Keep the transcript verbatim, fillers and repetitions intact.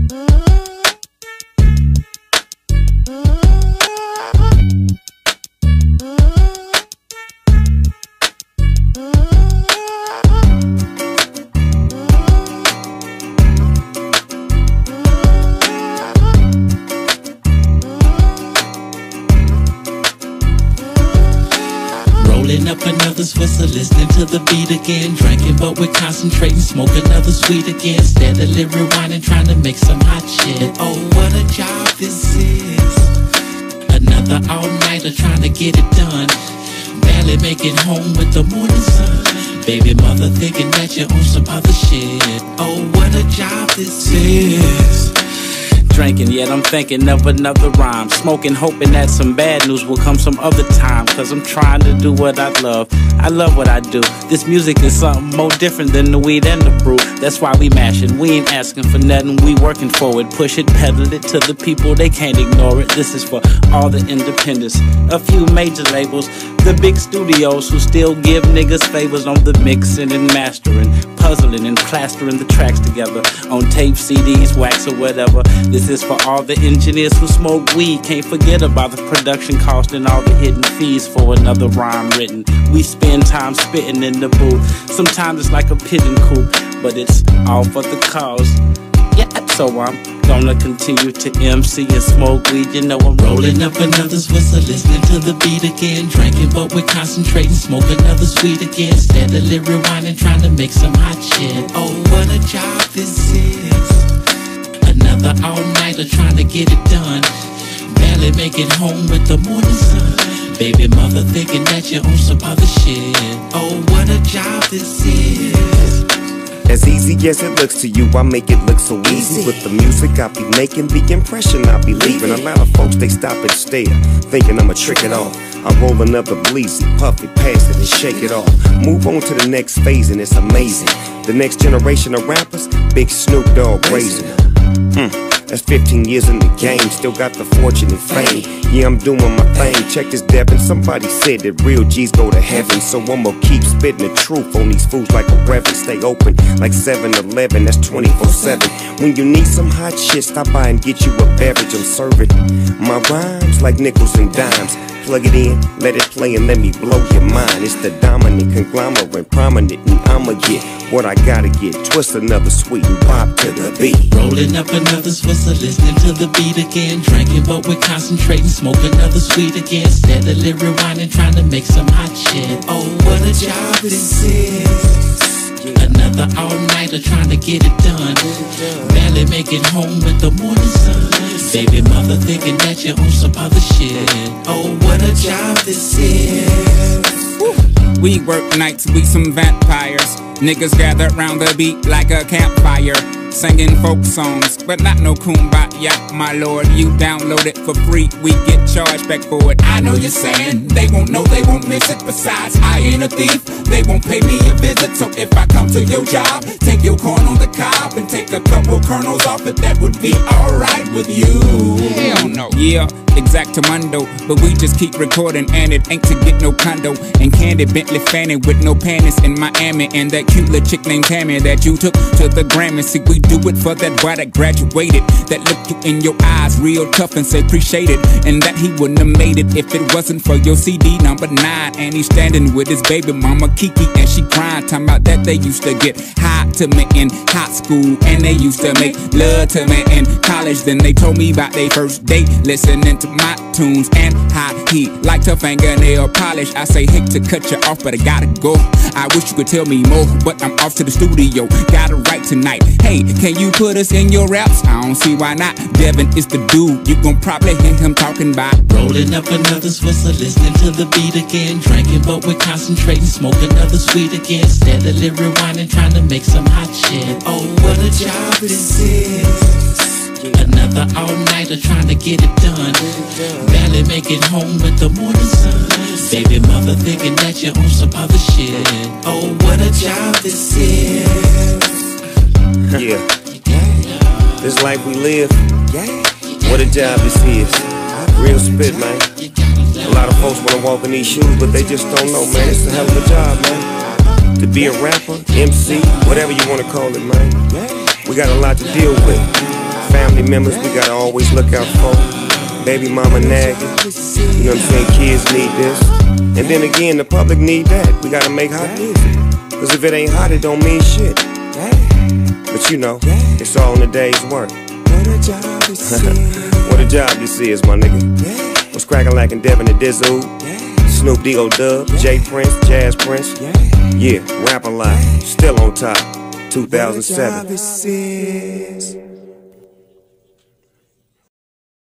Rolling up another Swisser, listening to the beat again. Drinking, but we're concentrating, smoke another sweet again. Steadily rewinding, trying to make some hot shit. Oh, what a job this is. Another all-nighter, trying to get it done. Barely make it home with the morning sun. Baby mother thinking that you're on some other shit. Oh, what a job this is. Drinking, yet I'm thinking of another rhyme. Smoking, hoping that some bad news will come some other time. Cause I'm trying to do what I love. I love what I do. This music is something more different than the weed and the brew. That's why we mashing. We ain't asking for nothing. We working for it. Push it, pedal it to the people. They can't ignore it. This is for all the independents. A few major labels. The big studios who still give niggas favors on the mixing and mastering. Puzzling and plastering the tracks together. On tape, C Ds, wax or whatever. This This is for all the engineers who smoke weed. Can't forget about the production cost and all the hidden fees for another rhyme written. We spend time spitting in the booth. Sometimes it's like a pigeon coop, but it's all for the cause. Yeah, so I'm gonna continue to M C and smoke weed. You know I'm rolling up another Swisser, listening to the beat again. Drinking, but we're concentrating, smoke another sweet again. Steadily rewinding, trying to make some hot shit. Oh, what a job this is. Another all-nighter trying to get it done. Barely make it home with the morning sun. Baby mother thinking that you're on some other shit. Oh, what a job this is. As easy as it looks to you, I make it look so easy. With the music I be making, the impression I be leaving. A lot of folks, they stop and stare, thinking I'ma trick it off. I roll another bleezy, puff it, pass it, and shake it off. Move on to the next phase, and it's amazing. The next generation of rappers, big Snoop Dogg raising. Hmm, that's fifteen years in the game, still got the fortune and fame. Yeah, I'm doing my thing, check this Devin. Somebody said that real G's go to heaven. So I'ma keep spitting the truth on these fools like a reverend. Stay open like seven eleven, that's twenty-four seven. When you need some hot shit, stop by and get you a beverage. I'm serving my rhymes like nickels and dimes. Plug it in, let it play and let me blow your mind. It's the dominant conglomerate, prominent, and I'ma get what I gotta get. Twist another sweet and pop to the beat. Rolling up another Swisser, listening to the beat again. Drinking, but we're concentrating, smoke another sweet again. Steadily rewinding, trying to make some hot shit. Oh, what a job this is. Another all-nighter trying to get it done. Barely make it home with the morning sun. Baby mother thinking that you're on some other shit. Oh, what a job this is. Woo. We work nights, we some vampires. Niggas gather round the beat like a campfire, singing folk songs, but not no kumbaya, my lord. You download it for free, we get charged back for it. I know you're saying they won't know, they won't miss it. Besides, I ain't a thief, they won't pay me a visit. So if I come to your job, take your corn on the cob and take a couple kernels off it, that would be alright with you. Hell no. Yeah, exactamundo, but we just keep recording and it ain't to get no condo. And candy Bentley Fanny with no panties in Miami. And that cute little chick named Tammy that you took to the Grammy. See, we do it for that boy that graduated, that look you in your eyes real tough and say appreciate it. And that he wouldn't have made it if it wasn't for your C D number nine. And he's standing with his baby mama Kiki and she crying, talking about that they used to get high to me in high school. And they used to make love to me in college. Then they told me about their first date, listening to my tunes and how he liked her fingernail polish. I say hate to cut you off, but I gotta go. I wish you could tell me more, but I'm off to the studio. Gotta write tonight. Hey, can you put us in your raps? I don't see why not. Devin is the dude, you gon' probably hear him talking about. Rolling up another Swisser, listening to the beat again. Drinking, but we're concentrating, smoke another sweet again. Steadily rewinding, trying to make some hot shit. Oh, what a job this is. Another all-nighter trying to get it done. Barely make it home with the morning sun. Baby mother thinking that you're on some other shit. Oh, what a job this is. Yeah, this life we live, what a job this is. Real spit, man. A lot of folks wanna walk in these shoes, but they just don't know, man. It's a hell of a job, man. To be a rapper, M C, whatever you wanna call it, man. We got a lot to deal with. family members we gotta always look out for. Baby mama nagging, you know what I'm saying, kids need this. And then again, the public need that. We gotta make hot music, cause if it ain't hot, it don't mean shit. But you know, it's all in a day's work. What a job this is, my nigga. What's crackin' like in Devin and Dizzle? Snoop Dogg, J Prince, Jazz Prince. Yeah, rap a lot, still on top. two thousand seven.